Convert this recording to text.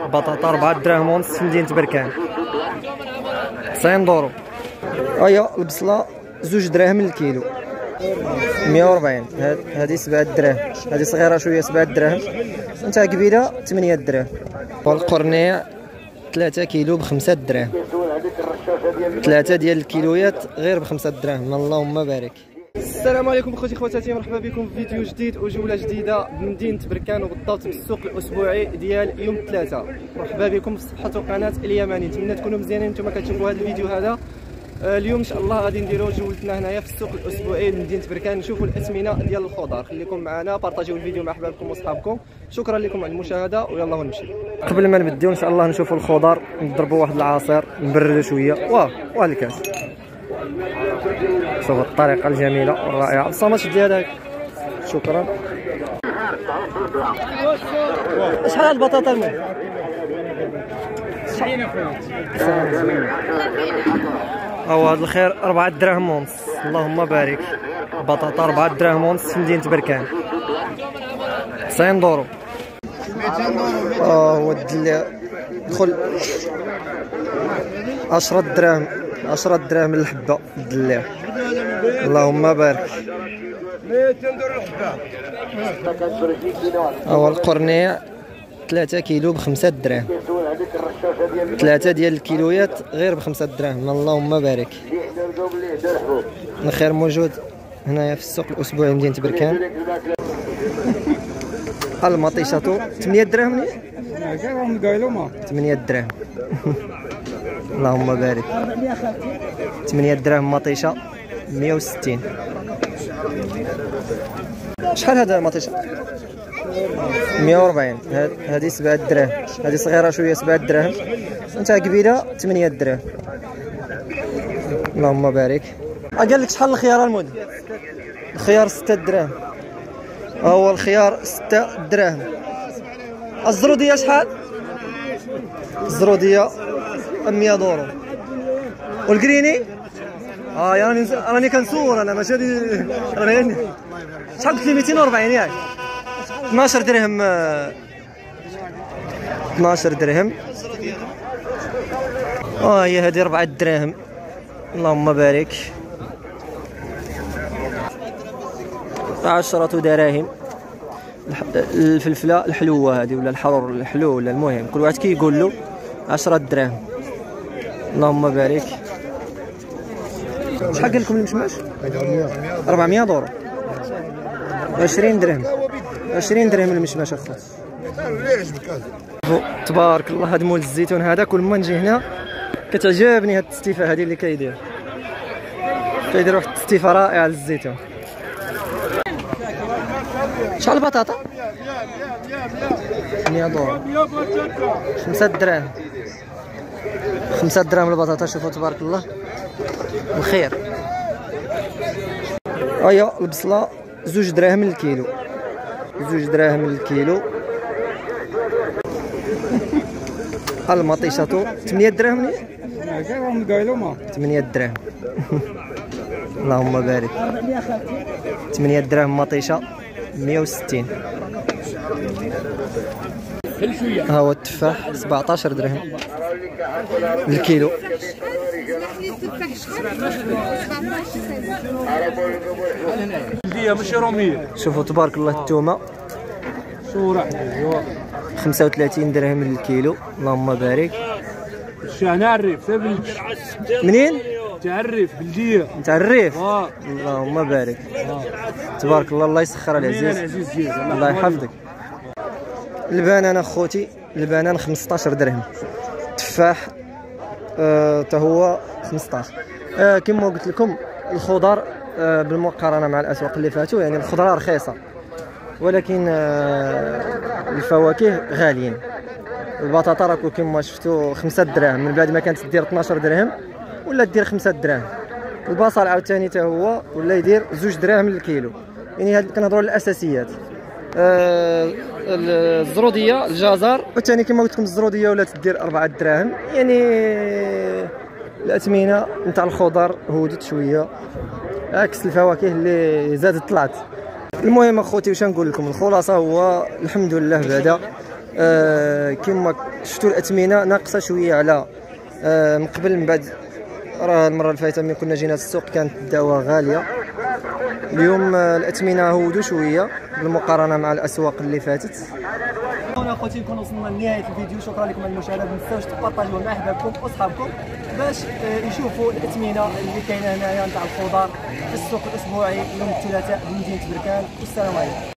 بطاطا 4 دراهم ونص في مدينة بركان 90 دورو. ايا البصلة 2 دراهم للكيلو 140. هذه 7 دراهم، هذه صغيرة شوية 7 دراهم، نتاع كبيرة 8 دراهم. والقرنيع 3 كيلو ب5 دراهم، 3 ديال الكيلويات غير ب5 دراهم. اللهم بارك. السلام عليكم اخوتي خواتاتي، مرحبا بكم في فيديو جديد وجوله جديده بمدينه بركان، وبالضبط في السوق الاسبوعي ديال يوم الثلاثاء. مرحبا بكم في صفحه قناه اليماني، نتمنى تكونوا مزيانين نتوما كتشوفوا هذا الفيديو هذا. اليوم ان شاء الله غادي نديروا جولتنا هنايا في السوق الاسبوعي لمدينه بركان، نشوفوا الاثمنه ديال الخضر. خليكم معنا، بارطاجيو الفيديو مع احبابكم واصحابكم. شكرا لكم على المشاهده ويلا نمشي. قبل ما نبداو ان شاء الله نشوفوا الخضر، نضربوا واحد العصير نبردوا شويه. واه الكاس، شوف الطريقه الجميله والرائعه. الصمت ديال هذاك. شكرا. شحال البطاطا المهم؟ 90 هذا الخير 4 دراهم ونص. اللهم بارك. بطاطا 4 دراهم ونص في مدينة بركان 90 دورو. هو الدلع دخل 10 دراهم، 10 دراهم الحبة الدلع. اللهم بارك. هو القرنيع 3 كيلو ب5 دراهم، 3 ديال الكيلويات غير ب5 دراهم. اللهم بارك. الخير موجود هنايا في السوق الاسبوعي مدينة بركان. المطيشة 8 دراهم، 8 دراهم. اللهم بارك. 8 دراهم مطيشة 160. شحال هذا المطيشة؟ 140. هذه 7 دراهم، هذه صغيرة شوية 7 دراهم، نتاع كبيرة 8 دراهم. اللهم بارك. قال لك شحال الخيار المود؟ الخيار 6 دراهم. هو الخيار 6 دراهم. الزرودية شحال؟ الزرودية 100 دورو. والكريني؟ راني كنصور انا، ماشي هادي راني. شحال قلت لي؟ 240 ياك؟ 12 درهم. 12 درهم. هي هذه 4 دراهم. اللهم بارك. 10 دراهم. الفلفله الحلوه هذه ولا الحرور الحلو ولا المهم كل واحد كيقول له 10 دراهم. اللهم بارك. شحال قال لكم المشماش؟ 400 دورو. 20 درهم، 20 درهم المشماش اخويا. تبارك الله. هذا مول الزيتون هذا كل ما نجي هنا كتعجبني هاد التستيفه هذه اللي كيدير واحد التستيفه رائعه للزيتون. شحال البطاطا؟ 100 دورو. 5 دراهم، 5 دراهم البطاطا. شوفوا تبارك الله الخير. البصله 2 دراهم للكيلو، 2 دراهم للكيلو. المطيشة 8 دراهم، 8 دراهم. اللهم بارك. 8 دراهم مطيشة 160. ها هو التفاح 17 درهم للكيلو. شوفوا تبارك الله التومة 35 درهم للكيلو. اللهم بارك. نعرف منين؟ تعرف بلجيه، تعرف. اللهم بارك. تبارك الله. الله يسخر العزيز، الله يحفظك. البنان اخوتي، البنان 15 درهم. تفاح تا هو 15. كما قلت لكم الخضر بالمقارنه مع الاسواق اللي فاتوا يعني الخضره رخيصه، ولكن الفواكه غاليين. البطاطا راكم كما شفتوا 5 دراهم، من بعد ما كانت دير 12 درهم ولا دير 5 دراهم. البصل عاوتاني تا هو ولا يدير 2 دراهم للكيلو. يعني هاد كنهضروا على الاساسيات. الزروديه الجزر وثاني كما قلت لكم الزروديه ولات دير 4 دراهم. يعني الاثمنه نتاع الخضر هودت شويه عكس الفواكه اللي زادت طلعت. المهم اخوتي واش نقول لكم، الخلاصه هو الحمد لله بعدا كما شفتوا الاثمنه ناقصه شويه على من قبل. من بعد راه المره اللي فاتت ملي كنا جينا السوق كانت الدواء غاليه. اليوم الاثمنه هودوا شويه بالمقارنه مع الاسواق اللي فاتت. هنا اخوتي نكون وصلنا لنهايه الفيديو. شكرا لكم على المشاهده. ما تنساوش تبارطاجيوه مع احبابكم واصحابكم باش يشوفوا الاثمنه اللي كاينه هنايا نتاع الخضار في السوق الاسبوعي يوم الثلاثاء بمدينه بركان. والسلام عليكم.